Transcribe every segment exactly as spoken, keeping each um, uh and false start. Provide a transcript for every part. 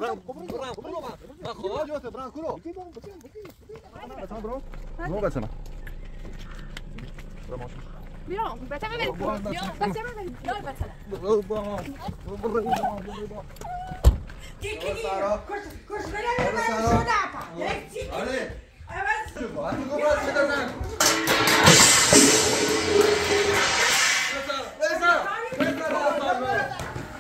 برو برو برو خب جوته برو برو بچه‌ها برو برو بچه‌ها برو ماشین بیا بچه‌ها بریم بیا بچه‌ها بریم بیا بچه‌ها برو برو برو برو کی کی کش کش بریم شو دافا آره عوض شو آره گو باز صدا زن بسا بسا بسا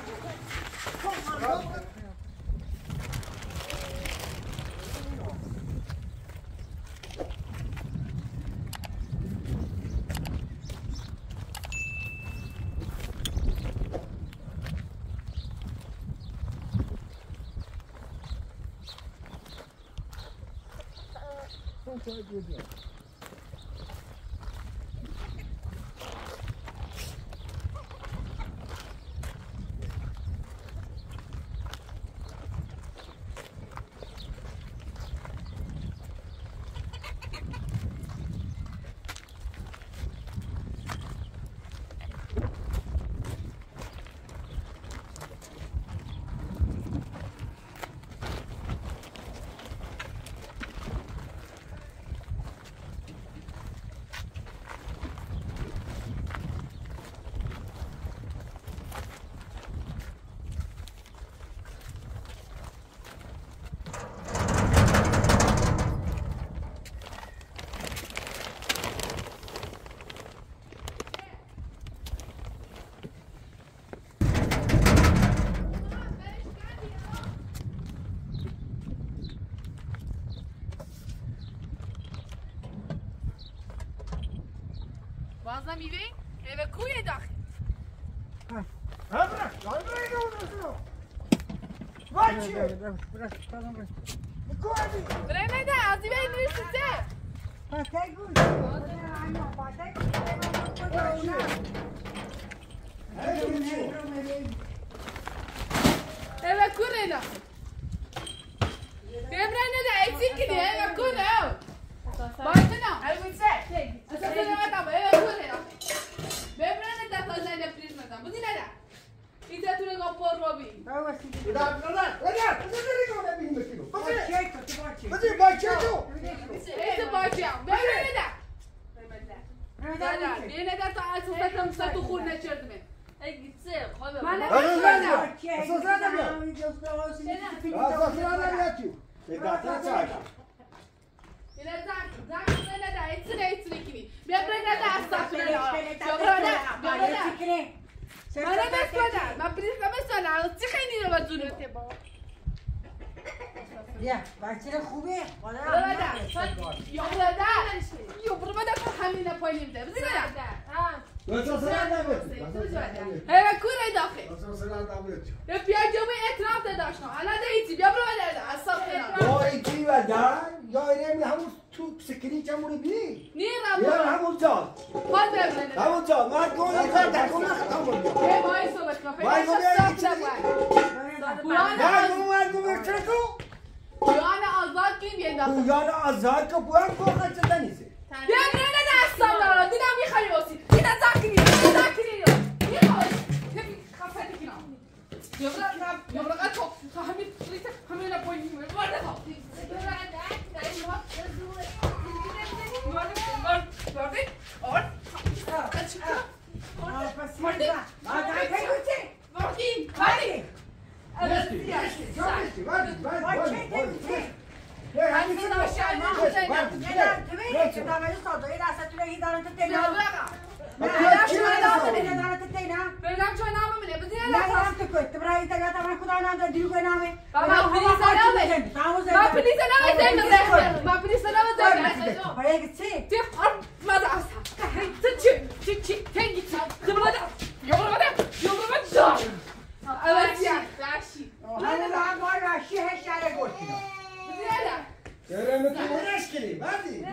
Bazda mi vem? Eve kuje dahi. Ha bırak. Lan bırak onu. Vaçi. Bırak bırak tamam bırak. Koydu. Vreme da, azi vem üniversite. Ha tek bu. Anne batak. Eve kure dahi. Vreme da, eksik gidiyor. Eve kure. Başına. Hadi gitse. Asasını adam eve kure dahi. Vreme da tazayla prizmadan. Bu dinle. İte tüne kapor robi. Evet. Lan lan lan. Sen nereye gidiyorsun benim mekinim? Baçı baçı baçı. Hadi bakçı. İşte başlayalım. Vreme da. لا لا بينا ده تعال ستم ستدخل نشرت من اي gitse خلاص ما انا اساسا نمیاد اساسا نمیاد چی بگاتن چاش الى زاك زاك انا ده اتسري اتسري كني بيبرنا ده استغفر الله بيبرنا بيبرنا انا بس كده ما بريس ما مثلا تخيني لو بزونه يا بچه خوبه خدا یا خدا یا برو بده همین پایین ده بزنه ها اساسا نمیاد هلا کوره داخل اساسا نمیاد یا بیا جمعه اطراف داشتم الان ده ایتی بیا برو بده استغفر یا ایتی ودا یا ایرم همون تو سکری چمون بی نی رب یا همون جا خود ببرن همون جا ما گوی کار دکون ختم بود ای وای صحبت کن وای گوی نه وای گوی چرکو Buyana azad kim yenda? Buyana azad ka buyan korkan çada nise. Ya nerede dersten dinam yıkayıyorsun. Yine zakini, zakini yok. Yok. Hep kafayı kina. Yavra, yavra çok hamil, hamile boyun var da. Gördün? Or. Kaç. Martin. Martin. Martin. Hadi. Evet. Hadi, hadi, hadi. Hadi sen aşağı in. Neden? Tümeyi çıkarmayı sordu. İlerse tümeyi idarete teyna. Ben şuna da İdarete teyna. Ben şuna namı bile. Biz Ne yaptık kötü? Burayı da gata kudana da dil koynamme. Baba polise ne alay? Baba polise ne alay sen de? Baba polise ne alay? Oraya gitsin. Tüh, artmadı asa. Tıçı, tıçı, ten git. Kıbrıda. Yoluma da. Yoluma da. Evet ya. Raşi. Hadi daha var Raşi her şeye koştu. Güzel. Göreme ki uğraş geleyim hadi.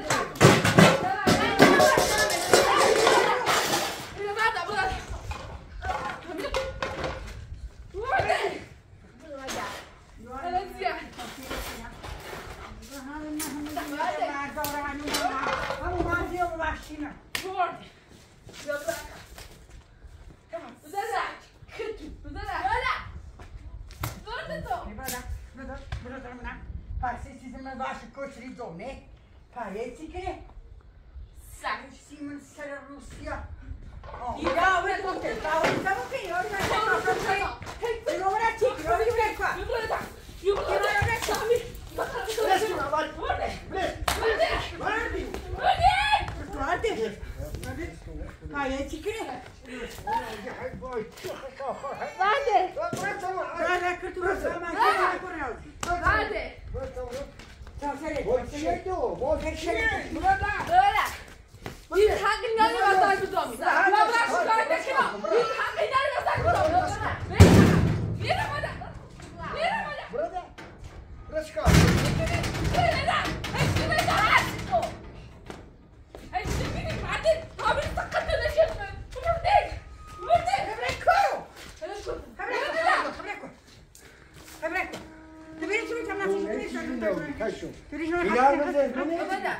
منم پس چیزی من باشه کشری دومه پایه چی کنه سگ سیمون سر روسیا یا اون گفته باور سمو که یاری من کار کنم یه نمونه چی یاری من کار یه برو تا یه برو تا بلش کن اول بلش بلش برده پایه چی کنه بعده برده که تو رسا من که نکنه بعده تاسره باشه تو باشه برده این حقی نداری واسه تو دامی یا برش کار بکنم این حقی نداری واسه تو دامی میره مادر میره مادر برده برش کن برده هشتی بده هشتی تو هشتی بیدی مردی تابیر سقط نشد برده برده خبره کو برش کن خبره کو خبره کو خبره کو تو بری چی میتونم نفسی کنی کشو تو ریش من بیار بده بده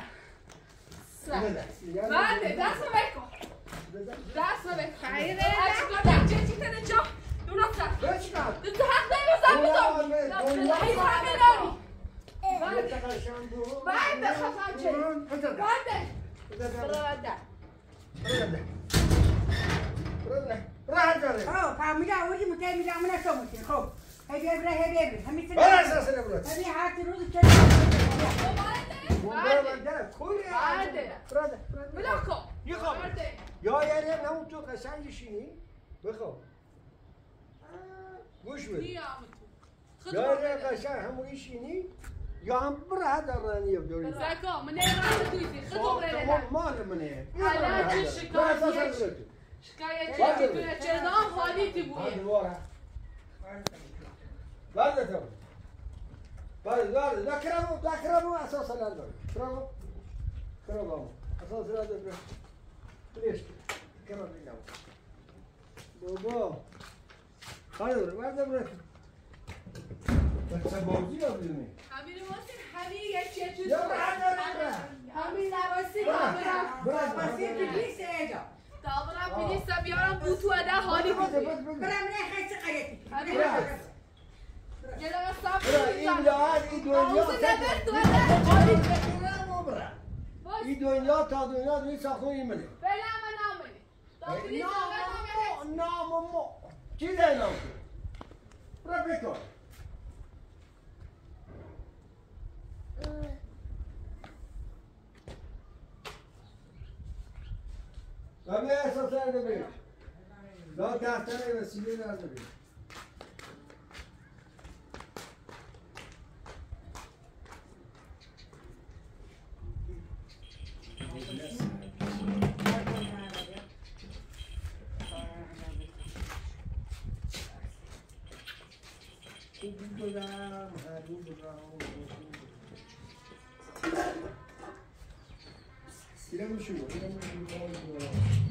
بعده دست رو بکن دست رو بکن خیره چیکار در چه چی کنه جا درست رفت برش کن تو حق داری واسه بودم هیچ حق نداری بعده بعده خواهم چه بعده برده راه داره خب فهمیده آوردی متهم میده امونه تو میکنی خب هی بیا بره هی بیا بره همین بر اساس نبرد هی هر روز چه بعده کوری بعده برده بلا کن یه خواب بعده یا یعنی همون تو قشنگ شینی بخواب گوش بده یا یعنی قشنگ همون شینی یا هم بره دارنی بدوری زکا من نمی‌رم تویی خطوب رده مال منه حالا چه شکایت شکایت چی تو چردام حالی تی بویه بعد تو بعد بعد ذكرهم ذكرهم اساس نداره برافو برافو اساس نداره ليش كمان بينام بابا خير بعد برك بس بوزي بدوني همین واسه همین یه چه چیز يا بعد همین لباسی کاملا بس یه پیلیس اینجا دابرم پیلیس بیارم بوتو ادا حالی بوده برم نه خیلی قریتی یه دقیقه صبر این دعا این دنیا نبرد تو ادا حالی این دنیا تا دنیا دوی ساخونی منه بله من نامنی دابری نام نام مو چی ده نام برو بکن Tabii esaslar da büyük. Daha tahtana vesileler de büyük. İrem şu, İrem şu.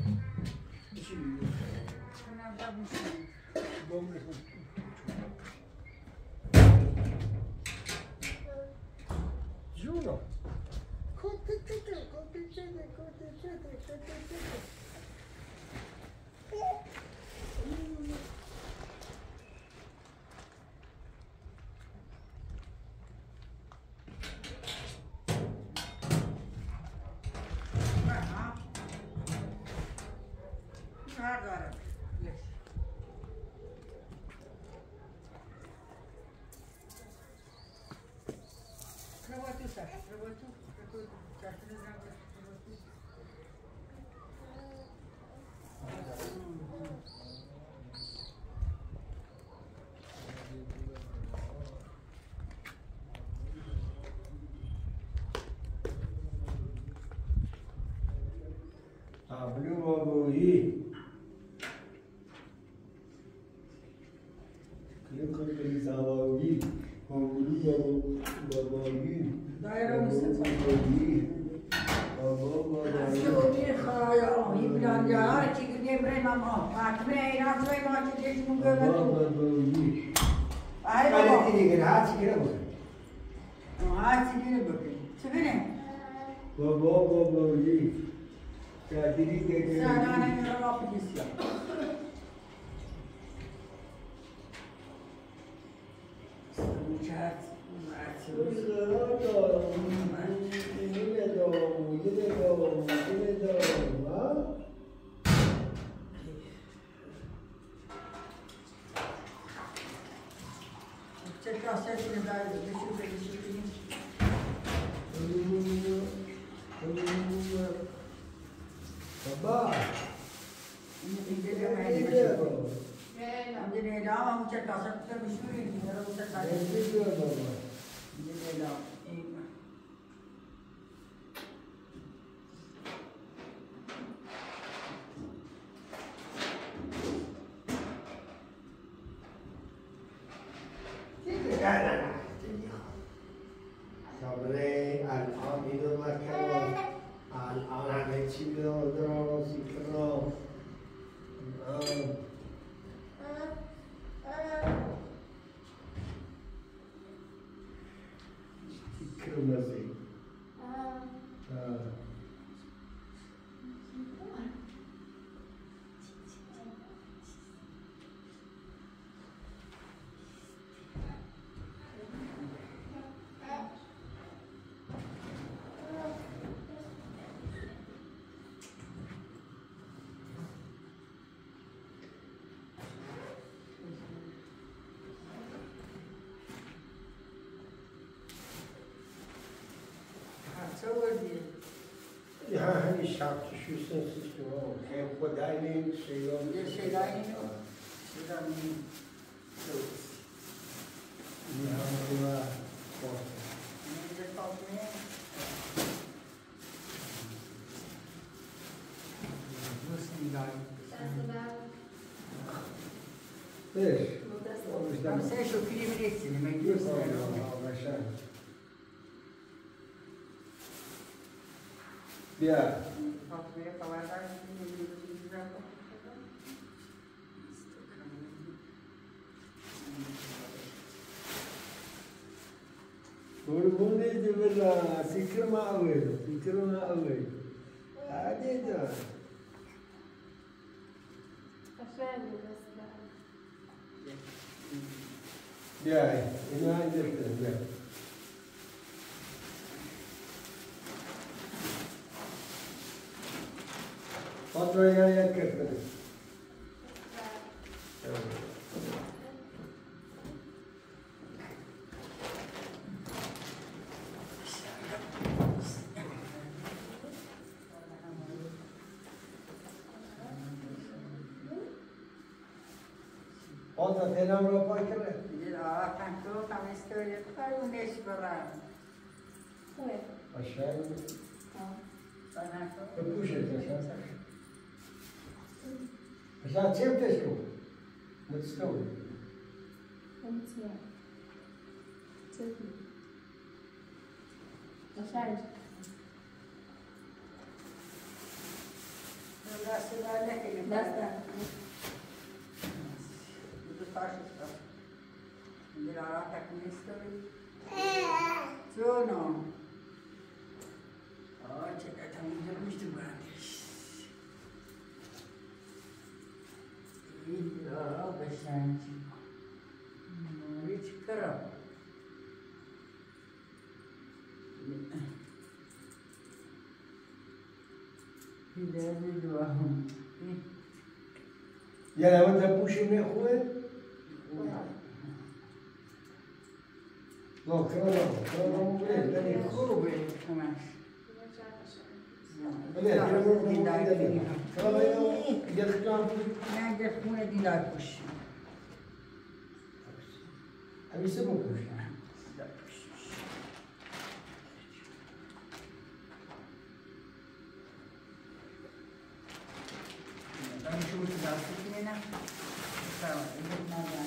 Giuro. Conticete, conticete, conticete, conticete. Ablu babuyi. Kırık kırık savayi. Ablu babu babuyi. Daire misin? Babuyi. Babu babuyi. Sığır khaya, iblan ya, çiğ demre mama. Atme inatme ma çiğ mun Babu göbet. babuyi. Ay Hadi baba. tini gel, hadi gel bak. Ha çiğ bakın. Çiğne. Babu babuyi. Kadiri gel. Sana ne yapıp gitsin. Uçak, uçak. Ja, همین شب تشویستن سیستم که خدای نیم شیران یه شیرانی نیم شیرانی نیم این همه و باید اینجا تاکنه دوست میداری بش مثلا شکری میرسیم من دوست دارم بیا قربوني جبلا سكر ما أول سكر ما أول عادي ده بياي هنا عندك بياي فترة يا يا كرتنا فترة تنام رو پای کرد. لا كنتو كمستو يقطعوا ليش برا عشان أنا بپوشید عشان عشان چه بتشکو متستوي لا سلا لك اللي بس Mira, ahora con esto. Yo no. Ay, chica, también yo no estoy mal. Y yo, besanci. No, hiç kıram. Bir de bir duam. Ya la otra puse me jugué. No, creo no, creo no, Ben خوبه همش. بله، creo no, دیدار کنیم. creo no, ya te campo. نه در خونه دیدار کش. A mí se me ocurre. Ben şu uçlar tutmayana. Tamam, gitmeden.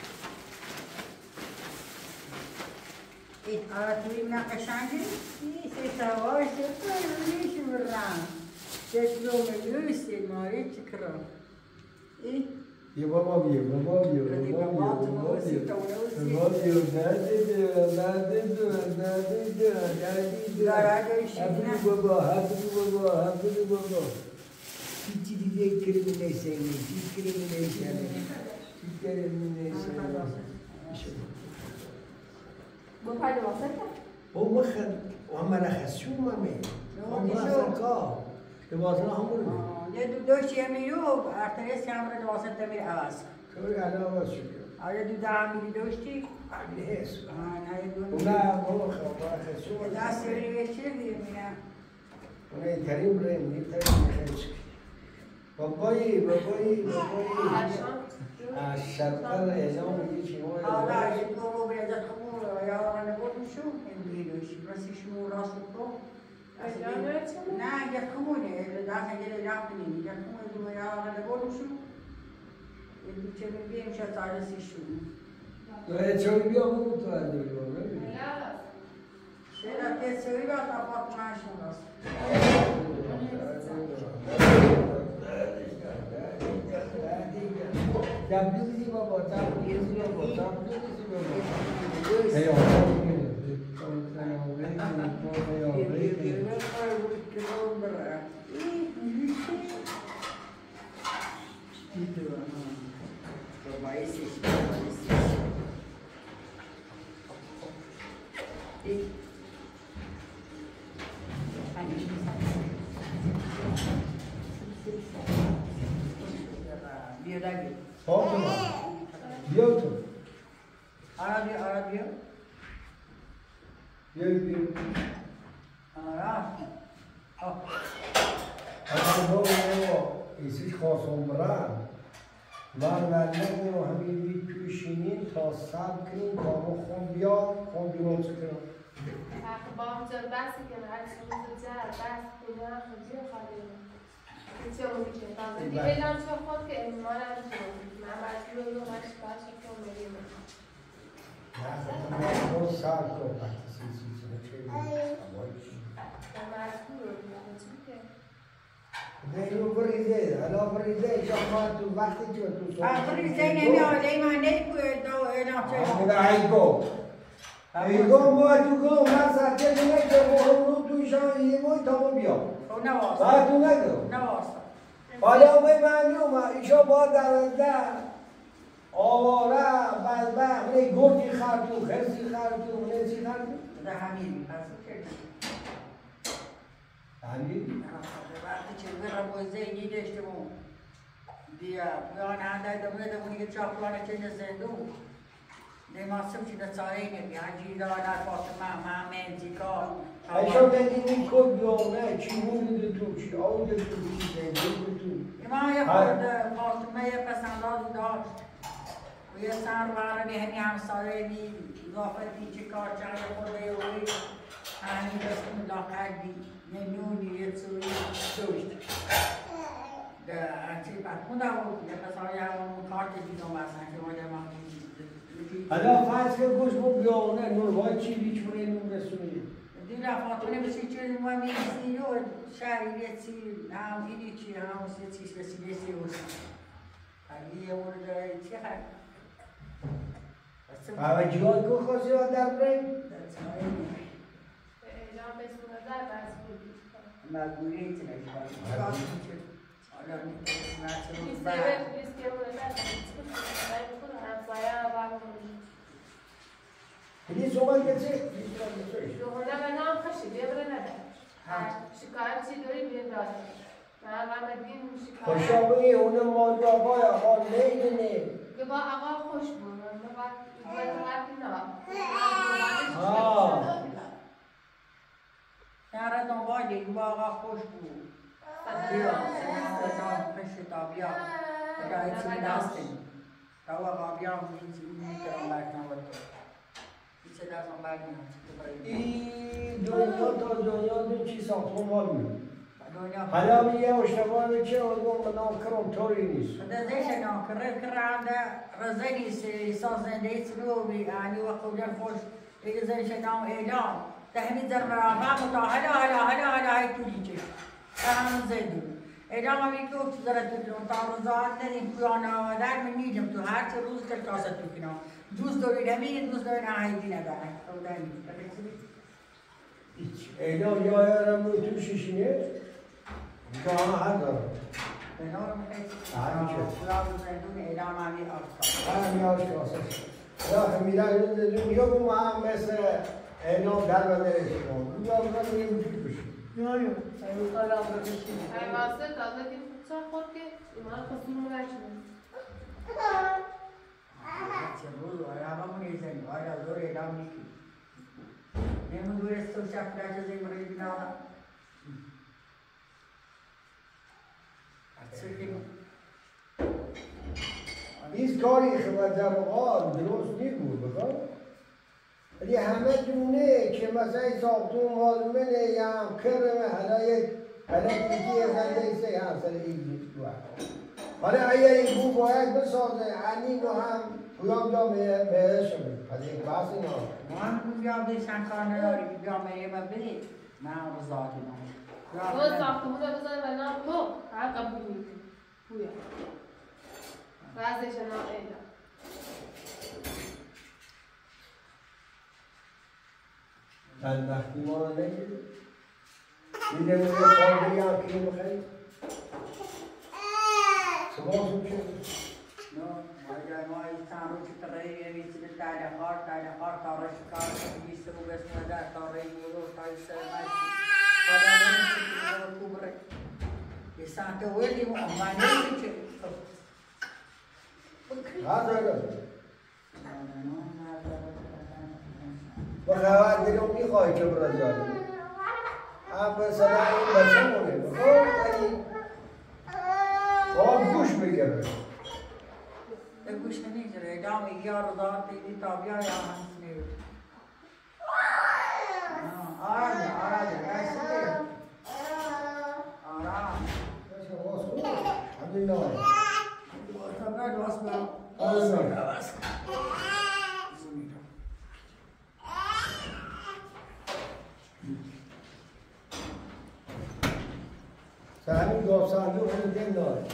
إيه أرتوي من قشانجي إيه سيتواش سيتواش برا سيتلو ملوس الماري تكرر إيه يا بابا بيو بابا بيو بابا بيو بابا بيو دادي دو دادي دو دادي دو دادي دو هابي بابا هابي بابا هابي بابا تيجي دي كريمينيشن تيجي كريمينيشن تيجي كريمينيشن بفعل وسطك هو مخد وهم رخص شو ما مين هم رخص لباسنا همون یه دو دوش یمیرو ارتنیس کامرا دواسط تمیر عوض كوري على عوض شو آیا دو دعمی دوشتی عامل هيس آه نه دو ولا هو رخص شو دست روی چی میگم ولا كريم رين يتريم يخش باباي باباي باباي الشرطة الإعلام يجي شيء حالا یه دو رو بیاد خمور یا آن نبودم شو این بیروشی راستی شمو راست تو نه یه خمونه دست یه رفت نمی یه خمونه دو یا آن نبودم شو یه دو چه میبیم شد تارسی شو تو چوی بیا بود تو اندی رو چرا که سوی با تفاوت نشون راست تبلیغی بابا تبلیغی بابا تبلیغی بابا هی فاطمه بیا تو آرا بیا آرا بیا بیا بیا آرا اگر با ایسیش خواستم برم من ولنه و همین بید پیشینین تا سب کنیم تا ما خون بیا خون بیا چه کنم بام جان بسته که هر چیز جر بس کنه خودی خالی چه موقعی که تازه دیگه اعلام شد خود که ایمان هم شد من مجبور رو باش باش که میریم نه خود سب کن وقتی سی سی سی چه مجبور رو چی که دیو بریزه حالا بریزه شما تو وقتی که تو سو بریزه نمیاد ایمان نمیاد دو اعلام شد ایگو ایگو ما تو گو من سرکه نمیده مهم رو توشان یه موی تا ما بیا باید تو نگو حالا به معلومه ایشا با درنده آواره بدبخت نه گرگی خرطو خرسی خرطو نسی خرطو ده همین همین؟ وقتی چه برم بازه اینی داشتمون بیا بیان هنده دمونه دمونی که چاپلانه که نزندو نماسم چی نسایی نمی هنجی دانا فاطمه محمد زیکار ایشا بگیدی کد بیانه چی بوده تو چی آوده تو چی زنده تو ایمان یه خورد فاطمه یه پسندازی داشت و یه سر برمی همی همسایه بی اضافتی چه کار چه یه خورده یه روی همین رسم لاغر بی نمیونی یه سوی دوشت چی بعد خودم یه پسایی همون کارت دیدم بسن که ماده ما حالا فرض که گوش با بیانه نورهای چی بیچ منه نور رسونی دیگه فاطمه بسی چیزی ما میسی و شهری سی هم اینی چی هم سی چیز بسی بسی و سی اگه یه مورد چی خواهد اوه جواد کو خواستی ها در برین؟ اعلام بسونه در بس بودی مجبوری ایتی نشد حالا نیست که نیست که مورد در بس همسایه هم Ini semua kecil. Dohona mana kashi dia berada. Şikayet çiğdori bir daha. Ben Ahmet'in şikayet. Hoşabi onun mağdur abaya hal neydi ne? Que ba ağa hoş bu. Ne bak güzellik ne? Ha. Yara dönvali bağa hoş bu. Diyor. Sen peşi tabiya. Gayet sinastin. Tava tabiya bu hiç Allah kanatı. این دنیا تا دنیا دو چی ساختم مال می حالا میگه اشتباه چه اون منام کرم طوری نیست دزش نام کره کرانده رزنی سی سازنده سلو بی یعنی وقت جن فوش دیگه زش نام اعلام تهمید در رابع متا هلا هلا هلا هلا هاي تولی چه هم زدی اعلام می کو زرت تو تعرضات ندیم کیانا و در من نیجم تو هر روز کل کاسه تو کنم دوست دارید همین دوست دارید آهیدی نداره خودم اعلام یا یارم رو تو شیشینه که آنها حد دارم به نام خیلی همین چه خدا بزندون اعلام همی آشکار همی آشکار لا میرن دنیا با ما مثل اعلام در بدنش کن. دنیا با نمی‌تونی بشی. نه نه. سعی کردم بکشیم. ای واسه تازه که چه خود که ایمان خودمون می‌رسیم. چه روز آیا همون نیستن. آیا زور اعلام نیستی. نمی‌دونی است تو شفته چه زمینی بینام. این کاری خدمت جواب درست نیست بخوام. ولی همه دونه که مثلا ساختون مالمنه یا هم کرمه حالا یک حالا دیگه زنده سه هم سر این حالا اگر این بو باید بسازه انی رو هم پویام جا بهش شده حالا یک بحثی نه ما هم بیام بیشتر کار نداری بیام میریم بدید نه بزاتی نه تو ساختمون رو بذاری و نه تو هر قبول میکنی پویا رازش نه اینا چند وقتی ما رو نگیریم میده موی خواهدی هم که بخیریم سباسون چه؟ نه اگر ما این تانو چی تغییری می‌سید تاله خار تاله خار تاره شکار می‌سید و بس ندار تاره یورو تای سرمایه پدر نمی‌سید و کوبره یه سانت ولی مو آماده می‌چه هذا هذا بخواه دیگه می‌خوای که برای جایی اب مثلا این بچه مونه بخواه این خواب گوش بگیره گوش نمی‌گیره ادام یار داد دیدی تابیا یا همسنید آرام آرام دست آرام همین نه تبرد واسه آره همین گاف صندوق رو دل داره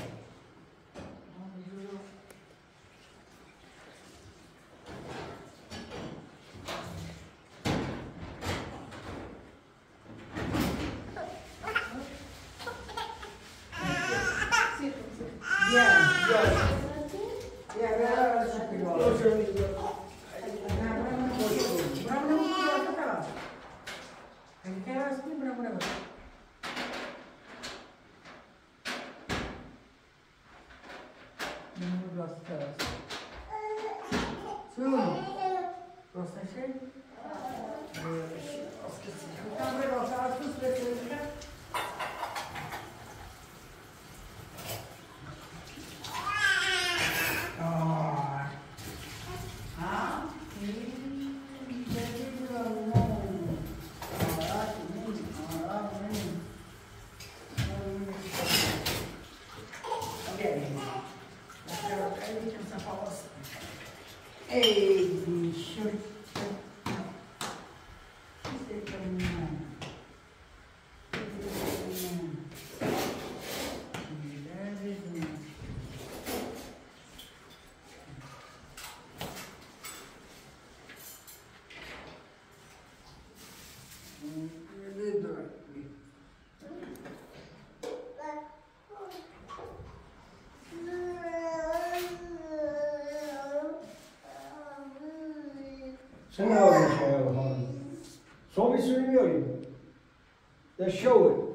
چه نهاری شاید حالی؟ شما میتونی میاریم در شوه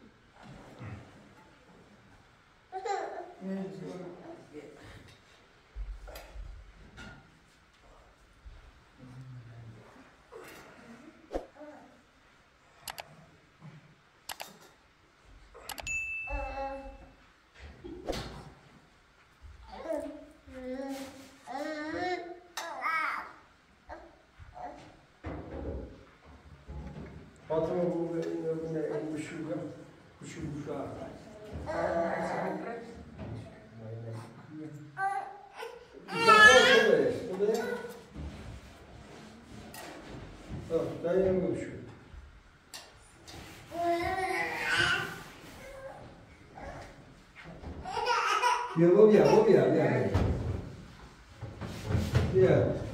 Fatma bu ne bu şurada bu şu bu şu ağır. Dayanamıyor şu. Ya bu ya bu ya ya. Ya.